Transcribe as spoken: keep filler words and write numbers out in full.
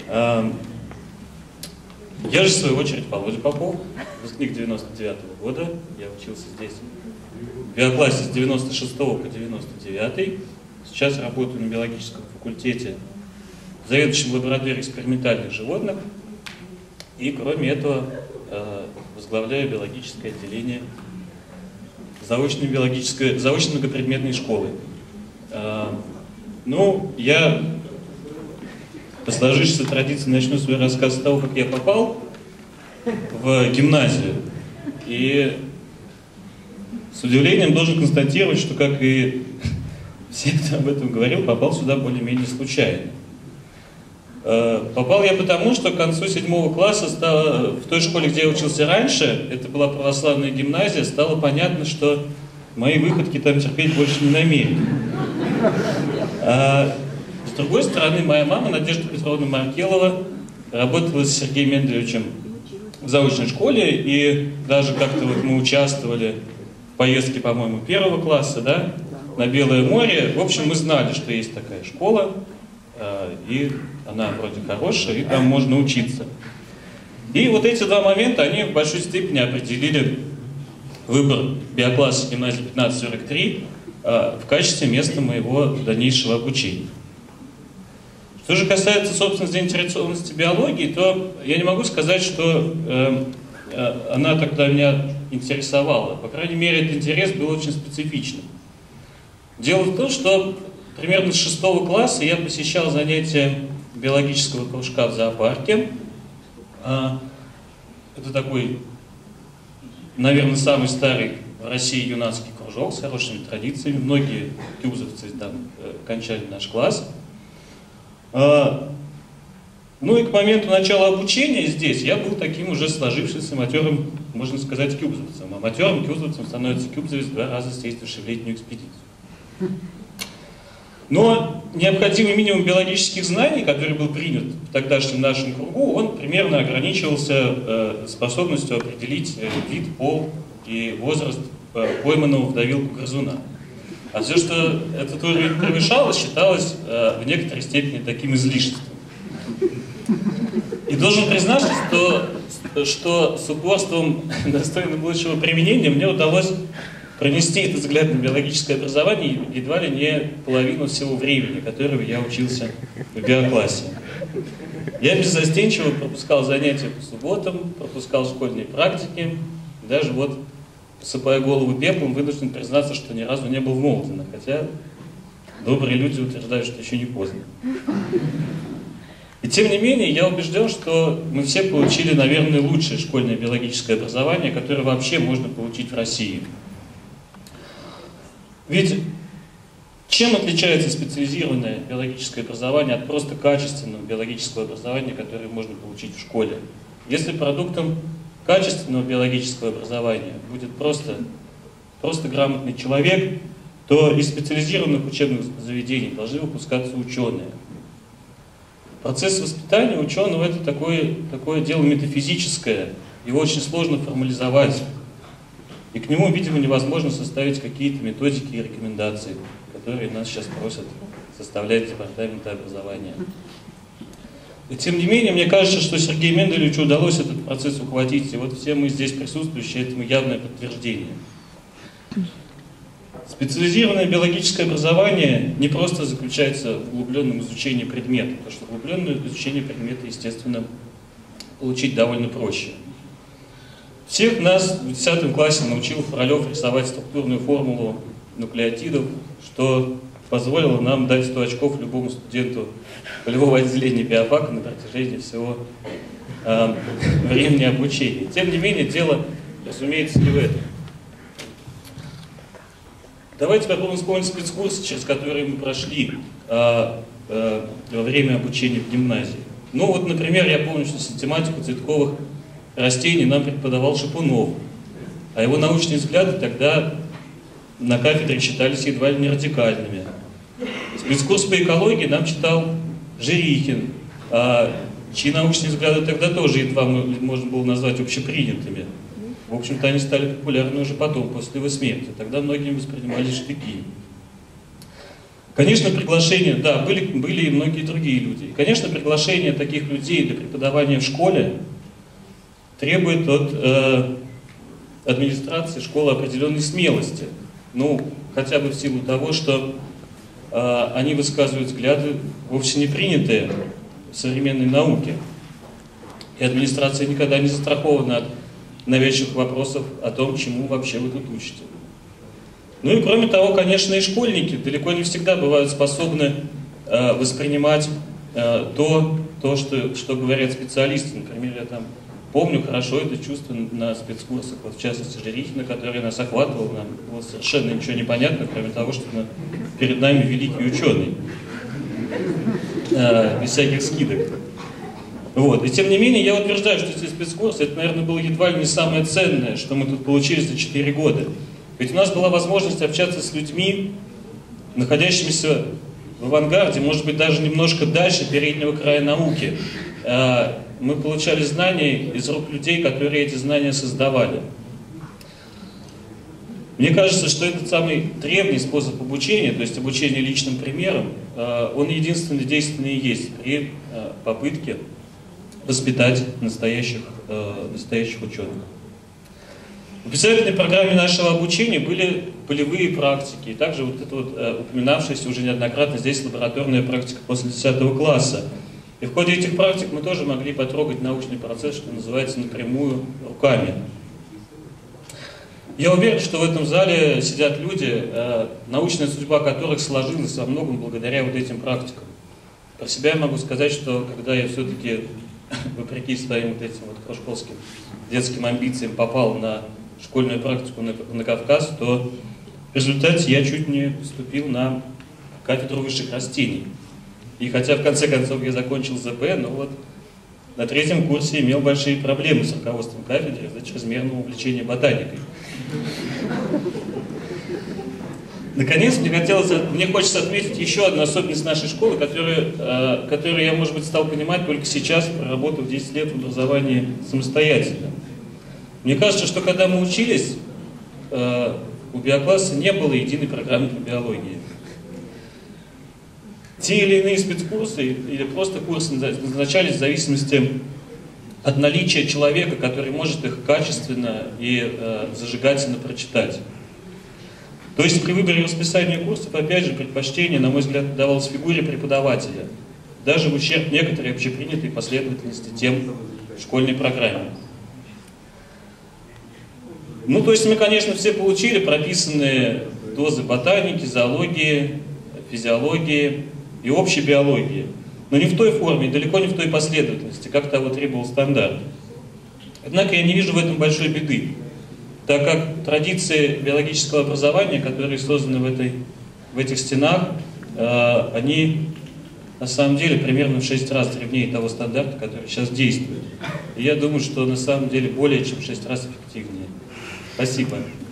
Я же, в свою очередь, Володя Попов, выпускник девяносто девятого года. Я учился здесь в биоклассе с девяносто шестого по девяносто девятый. Сейчас работаю на биологическом факультете заведующим лабораторией экспериментальных животных. И, кроме этого, возглавляю биологическое отделение заочной, биологической, заочной многопредметной школы. Ну, я по сложившейся традиции начну свой рассказ с того, как я попал в гимназию. И с удивлением должен констатировать, что, как и все, кто об этом говорил, попал сюда более-менее случайно. Попал я потому, что к концу седьмого класса стало, в той школе, где я учился раньше, это была православная гимназия, стало понятно, что мои выходки там терпеть больше не намерены. А с другой стороны, моя мама, Надежда Петровна Маркелова, работала с Сергеем Менделевичем в заочной школе, и даже как-то вот мы участвовали в поездке, по-моему, первого класса, да, на Белое море. В общем, мы знали, что есть такая школа, и она вроде хорошая, и там можно учиться. И вот эти два момента, они в большой степени определили выбор биокласса гимназии пятнадцать сорок три в качестве места моего дальнейшего обучения. Что же касается, собственно, заинтересованности биологии, то я не могу сказать, что э, э, она тогда меня интересовала. По крайней мере, этот интерес был очень специфичным. Дело в том, что примерно с шестого класса я посещал занятия биологического кружка в зоопарке. Это такой, наверное, самый старый в России юнацкий кружок с хорошими традициями. Многие кюбзовцы там кончали наш класс. Ну и к моменту начала обучения здесь я был таким уже сложившимся матерым, можно сказать, кюбзовцем. А матерым кюбзовцем становится кюбзовец, два раза съездивший в летнюю экспедицию. Но необходимый минимум биологических знаний, который был принят в тогдашнем нашем кругу, он примерно ограничивался э, способностью определить э, вид, пол и возраст э, пойманного в давилку грызуна. А все, что этот уровень превышало, считалось э, в некоторой степени таким излишеством. И должен признаться, что, что с упорством достойным лучшего применения мне удалось пронести этот взгляд на биологическое образование едва ли не половину всего времени, которого я учился в биоклассе. Я беззастенчиво пропускал занятия по субботам, пропускал школьные практики, даже вот, посыпая голову пеплом, вынужден признаться, что ни разу не был в Молотино, хотя добрые люди утверждают, что еще не поздно. И тем не менее, я убежден, что мы все получили, наверное, лучшее школьное биологическое образование, которое вообще можно получить в России. Ведь чем отличается специализированное биологическое образование от просто качественного биологического образования, которое можно получить в школе? Если продуктом качественного биологического образования будет просто, просто грамотный человек, то из специализированных учебных заведений должны выпускаться ученые. Процесс воспитания ученого – это такое, такое дело метафизическое, его очень сложно формализовать. И к нему, видимо, невозможно составить какие-то методики и рекомендации, которые нас сейчас просят составлять департаменты образования. И тем не менее, мне кажется, что Сергею Менделевичу удалось этот процесс ухватить, и вот все мы здесь присутствующие этому явное подтверждение. Специализированное биологическое образование не просто заключается в углубленном изучении предмета, потому что углубленное изучение предмета, естественно, получить довольно проще. Всех нас в десятом классе научил Фролев рисовать структурную формулу нуклеотидов, что позволило нам дать сто очков любому студенту полевого отделения биофака на протяжении всего э, времени обучения. Тем не менее, дело, разумеется, не в этом. Давайте попробуем вспомнить спецкурсы, через которые мы прошли э, э, во время обучения в гимназии. Ну вот, например, я помню, что систематику цветковых растений нам преподавал Шипунов, а его научные взгляды тогда на кафедре считались едва ли не радикальными. Спецкурс по экологии нам читал Жирихин, а, чьи научные взгляды тогда тоже едва можно было назвать общепринятыми. В общем-то, они стали популярны уже потом, после его смерти. Тогда многими воспринимались штыки. Конечно, приглашение, да, были, были и многие другие люди. И, конечно, приглашение таких людей для преподавания в школе требует от э, администрации школы определенной смелости. Ну, хотя бы в силу того, что э, они высказывают взгляды, вовсе не принятые в современной науке. И администрация никогда не застрахована от навязчивых вопросов о том, чему вообще вы тут учите. Ну и кроме того, конечно, и школьники далеко не всегда бывают способны э, воспринимать э, то, то что, что говорят специалисты. Например, я там помню хорошо это чувство на спецкурсах, вот, в частности, Жерихина, который нас охватывал, нам было совершенно ничего не понятно, кроме того, что на, перед нами великий ученый, э, без всяких скидок. Вот. И тем не менее, я утверждаю, что эти спецкурсы, это, наверное, было едва ли не самое ценное, что мы тут получили за четыре года. Ведь у нас была возможность общаться с людьми, находящимися в авангарде, может быть, даже немножко дальше переднего края науки. Мы получали знания из рук людей, которые эти знания создавали. Мне кажется, что этот самый древний способ обучения, то есть обучение личным примером, он единственный действенный и есть при попытке воспитать настоящих, настоящих ученых. В обязательной программе нашего обучения были полевые практики, и также вот эта вот, э, упоминавшаяся уже неоднократно здесь лабораторная практика после десятого класса. И в ходе этих практик мы тоже могли потрогать научный процесс, что называется, напрямую руками. Я уверен, что в этом зале сидят люди, э, научная судьба которых сложилась во многом благодаря вот этим практикам. Про себя я могу сказать, что когда я все-таки, вопреки своим вот этим вот кружковским детским амбициям, попал на школьную практику на, на Кавказ, то в результате я чуть не поступил на кафедру высших растений. И хотя в конце концов я закончил ЗП, но вот на третьем курсе имел большие проблемы с руководством кафедры из-за чрезмерного увлечения ботаникой. Наконец, мне, хотелось, мне хочется отметить еще одну особенность нашей школы, которую, э, которую я, может быть, стал понимать только сейчас, проработав десять лет в образовании самостоятельно. Мне кажется, что когда мы учились, э, у биокласса не было единой программы по биологии. Те или иные спецкурсы или просто курсы назначались в зависимости от наличия человека, который может их качественно и э, зажигательно прочитать. То есть при выборе расписания курсов, опять же, предпочтение, на мой взгляд, давалось фигуре преподавателя, даже в ущерб некоторой общепринятой последовательности тем в школьной программе. Ну, то есть мы, конечно, все получили прописанные дозы ботаники, зоологии, физиологии и общей биологии, но не в той форме, далеко не в той последовательности, как того требовал стандарт. Однако я не вижу в этом большой беды, так как традиции биологического образования, которые созданы в, этой, в этих стенах, э, они на самом деле примерно в шесть раз древнее того стандарта, который сейчас действует. И я думаю, что на самом деле более чем в шесть раз эффективнее. Спасибо.